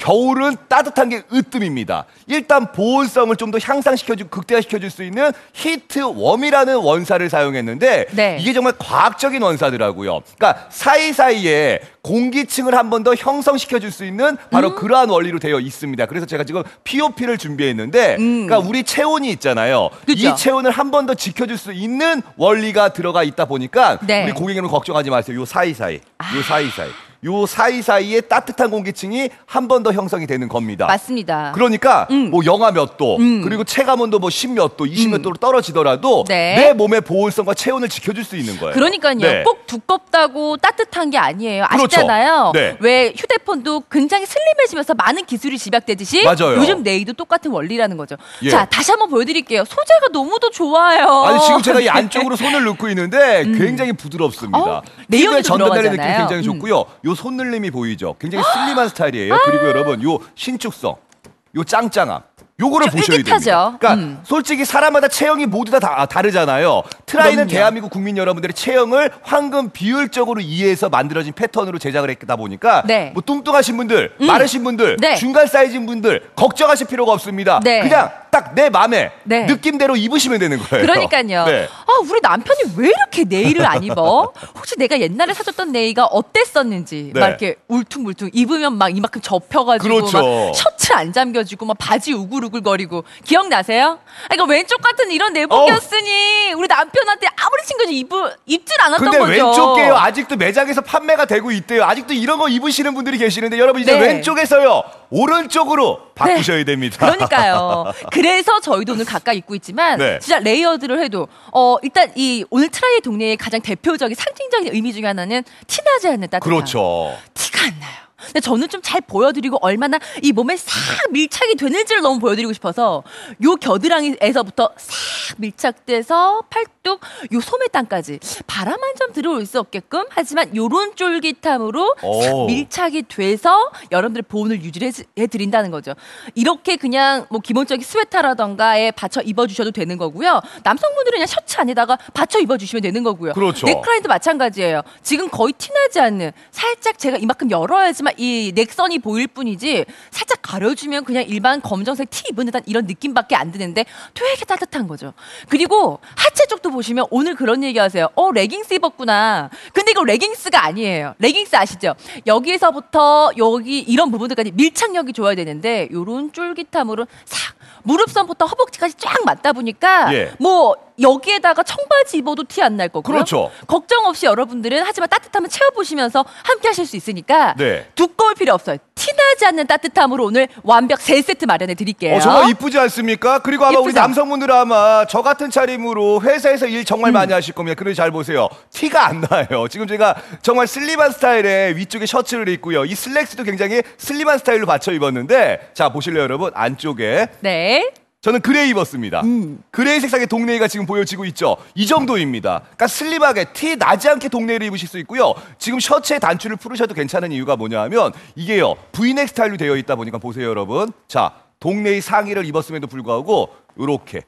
겨울은 따뜻한 게 으뜸입니다. 일단 보온성을 좀 더 향상시켜주고 극대화시켜줄 수 있는 히트웜이라는 원사를 사용했는데 네. 이게 정말 과학적인 원사더라고요. 그러니까 사이사이에 공기층을 한 번 더 형성시켜줄 수 있는 바로 그러한 원리로 되어 있습니다. 그래서 제가 지금 POP를 준비했는데 그러니까 우리 체온이 있잖아요. 그쵸? 이 체온을 한 번 더 지켜줄 수 있는 원리가 들어가 있다 보니까 네. 우리 고객 여러분 걱정하지 마세요. 요 사이사이. 요 사이사이에 따뜻한 공기층이 한 번 더 형성이 되는 겁니다. 맞습니다. 그러니까 뭐 영하 몇 도, 그리고 체감온도 뭐 10몇 도, 20몇 도로 떨어지더라도 네. 내 몸의 보온성과 체온을 지켜줄 수 있는 거예요. 그러니까요. 네. 꼭 두껍다고 따뜻한 게 아니에요. 그렇죠. 아시잖아요. 네. 왜 휴대폰도 굉장히 슬림해지면서 많은 기술이 집약되듯이 맞아요. 요즘 네이도 똑같은 원리라는 거죠. 예. 자, 다시 한번 보여드릴게요. 소재가 너무도 좋아요. 아니 지금 제가 이 안쪽으로 손을 넣고 있는데 굉장히 부드럽습니다. 내용이 피부에 전달되는 느낌이 들어가잖아요. 굉장히 좋고요. 요 손늘림이 보이죠? 굉장히 슬림한 스타일이에요. 그리고 여러분 요 신축성, 요 짱짱함. 요거를 좀 보셔야 쫄깃하죠. 됩니다. 그러니까 솔직히 사람마다 체형이 모두 다 다르잖아요. 트라이는 그럼요. 대한민국 국민 여러분들의 체형을 황금 비율적으로 이해해서 만들어진 패턴으로 제작을 했다 보니까 네. 뭐 뚱뚱하신 분들, 마르신 분들, 네. 중간 사이즈인 분들 걱정하실 필요가 없습니다. 네. 그냥 딱 내 맘에 네. 느낌대로 입으시면 되는 거예요. 그러니까요. 네. 아, 우리 남편이 왜 이렇게 네일을 안 입어? 혹시 내가 옛날에 사줬던 네일가 어땠었는지 네. 막 이렇게 울퉁불퉁 입으면 막 이만큼 접혀가지고 그렇죠. 막 셔츠 안 잠겨지고 막 바지 우글우글거리고 기억나세요? 아, 이거 왼쪽 같은 이런 내복이었으니 우리 남편한테 아무리 챙겨도 입질 않았던 근데 거죠. 왼쪽에요. 아직도 매장에서 판매가 되고 있대요. 아직도 이런 거 입으시는 분들이 계시는데 여러분 이제 네. 왼쪽에서요. 오른쪽으로 바꾸셔야 됩니다. 그러니까요. 그래서 저희도 오늘 가까이 입고 있지만 네. 진짜 레이어드를 해도 일단 이 오늘 트라이 동네의 가장 대표적인 상징적인 의미 중에 하나는 티나지 않는 따뜻함. 그렇죠. 티가 안 나요. 근데 저는 좀 잘 보여드리고 얼마나 이 몸에 싹 밀착이 되는지를 너무 보여드리고 싶어서 요 겨드랑이에서부터 싹 밀착돼서 팔뚝 요 소매땅까지 바람 한 점 들어올 수 없게끔 하지만 요런 쫄깃함으로 싹 오. 밀착이 돼서 여러분들의 보온을 유지해드린다는 거죠. 이렇게 그냥 뭐 기본적인 스웨터라던가에 받쳐 입어주셔도 되는 거고요. 남성분들은 그냥 셔츠 안에다가 받쳐 입어주시면 되는 거고요. 그렇죠. 넥라인도 마찬가지예요. 지금 거의 티나지 않는 살짝 제가 이만큼 열어야지만 이 넥선이 보일 뿐이지 살짝 가려주면 그냥 일반 검정색 티 입은 듯한 이런 느낌밖에 안 드는데 되게 따뜻한 거죠. 그리고 하체 쪽도 보시면 오늘 그런 얘기 하세요. 레깅스 입었구나. 근데 이거 레깅스가 아니에요. 레깅스 아시죠? 여기에서부터 여기 이런 부분들까지 밀착력이 좋아야 되는데 요런 쫄깃함으로 싹 무릎선부터 허벅지까지 쫙 맞다 보니까 예. 뭐 여기에다가 청바지 입어도 티 안 날 거고요. 그렇죠. 걱정 없이 여러분들은 하지만 따뜻함을 채워보시면서 함께 하실 수 있으니까 네. 두꺼울 필요 없어요. 티나지 않는 따뜻함으로 오늘 완벽 3세트 마련해 드릴게요. 정말 이쁘지 않습니까? 그리고 아마 우리 이쁘죠? 남성분들은 아마 저 같은 차림으로 회사에서 일 정말 많이 하실 겁니다. 그러니 잘 보세요. 티가 안 나요. 지금 제가 정말 슬림한 스타일의 위쪽에 셔츠를 입고요. 이 슬랙스도 굉장히 슬림한 스타일로 받쳐 입었는데 자 보실래요 여러분? 안쪽에 네. 저는 그레이 입었습니다. 그레이 색상의 동네이가 지금 보여지고 있죠. 이 정도입니다. 그러니까 슬림하게 티 나지 않게 동네이를 입으실 수 있고요. 지금 셔츠에 단추를 풀으셔도 괜찮은 이유가 뭐냐 하면 이게요. 브이넥 스타일로 되어 있다 보니까 보세요 여러분. 자 동네이 상의를 입었음에도 불구하고 요렇게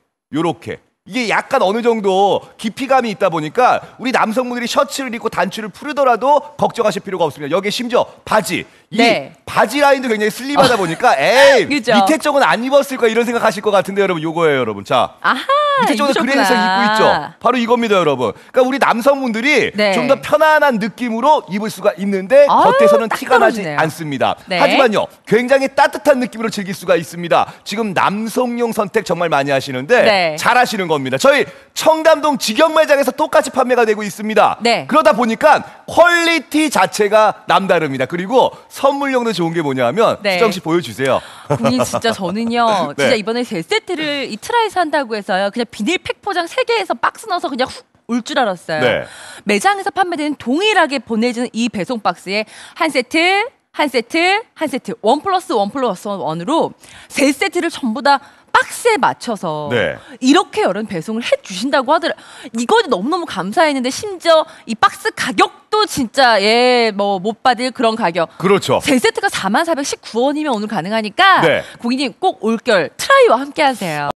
이게 약간 어느 정도 깊이감이 있다 보니까 우리 남성분들이 셔츠를 입고 단추를 풀더라도 걱정하실 필요가 없습니다. 여기에 심지어 바지 이 네. 바지 라인도 굉장히 슬림하다 보니까 에이 그죠? 밑에 쪽은 안 입었을 거야 이런 생각하실 것 같은데 여러분 요거예요 여러분. 자 아하. 밑에 쪽은 그레이 입으셨구나. 색상 입고 있죠. 바로 이겁니다 여러분. 그러니까 우리 남성분들이 네. 좀 더 편안한 느낌으로 입을 수가 있는데 겉에서는 딱 티가 나지 떨어지네요. 않습니다. 네. 하지만요 굉장히 따뜻한 느낌으로 즐길 수가 있습니다. 지금 남성용 선택 정말 많이 하시는데 네. 잘 하시는 겁니다. 저희 청담동 직영 매장에서 똑같이 판매가 되고 있습니다. 네. 그러다 보니까 퀄리티 자체가 남다릅니다. 그리고 선물용도 좋은 게 뭐냐 하면 네. 수정 씨 보여주세요. 본인 진짜 저는요. 네. 진짜 이번에 3세트를 이 트라이에서 한다고 해서요. 그냥 비닐 팩 포장 3개에서 박스 넣어서 그냥 훅 올 줄 알았어요. 네. 매장에서 판매되는 동일하게 보내주는 이 배송 박스에 한 세트, 한 세트, 한 세트, 1+1+1으로 3세트를 전부 다 박스에 맞춰서 네. 이렇게 여러분 배송을 해주신다고 하더라고요. 이거는 너무너무 감사했는데 심지어 이 박스 가격도 진짜 뭐 못 받을 그런 가격. 그렇죠. 3세트가 44,419원이면 오늘 가능하니까 네. 고객님 꼭 올겨울 트라이와 함께 하세요.